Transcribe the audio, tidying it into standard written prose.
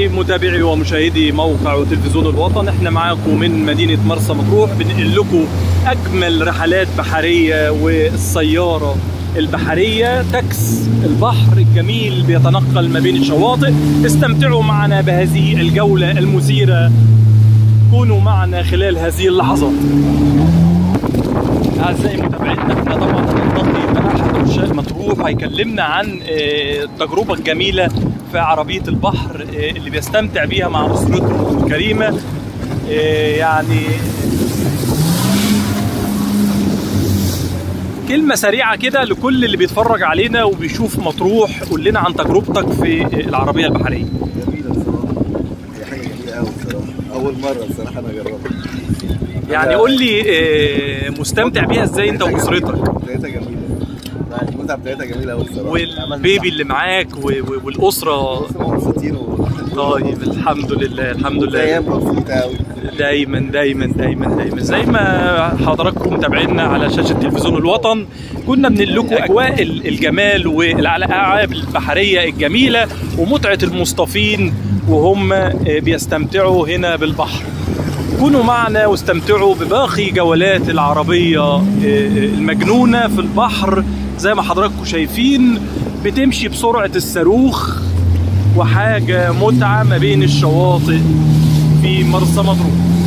أعزائي متابعي ومشاهدي موقع وتلفزيون الوطن، احنا معاكم من مدينة مرسى مطروح، بنقل لكم أجمل رحلات بحرية والسيارة البحرية، تاكس البحر الجميل بيتنقل ما بين الشواطئ. استمتعوا معنا بهذه الجولة المثيرة، كونوا معنا خلال هذه اللحظات. أعزائي متابعينا، احنا طبعا هنلتقي مع أحد عشاق مطروح هيكلمنا عن التجربة الجميلة في عربية البحر اللي بيستمتع بيها مع أسرته الكريمة. يعني كلمة سريعة كده لكل اللي بيتفرج علينا وبيشوف مطروح، قول لنا عن تجربتك في العربية البحرية. جميلة بصراحة، هي حاجة جميلة أوي بصراحة، أول مرة بصراحة أنا أجربها. يعني قول لي مستمتع بيها ازاي انت واسرتك؟ بتاعتها جميلة، المتعة بتاعتها جميلة أوي بصراحة. والبيبي اللي معاك والأسرة مبسوطين طيب الحمد لله الحمد لله. أيام بسيطة أوي. دايما دايما دايما دايما زي ما حضراتكم متابعينا على شاشة تلفزيون الوطن، كنا بنقول لكم أجواء الجمال والألعاب البحرية الجميلة ومتعة المصطفين وهم بيستمتعوا هنا بالبحر. كونوا معنا واستمتعوا بباقي جولات العربية المجنونة في البحر. زي ما حضراتكم شايفين بتمشي بسرعة الصاروخ، وحاجة متعة ما بين الشواطئ في مرسى مطروح.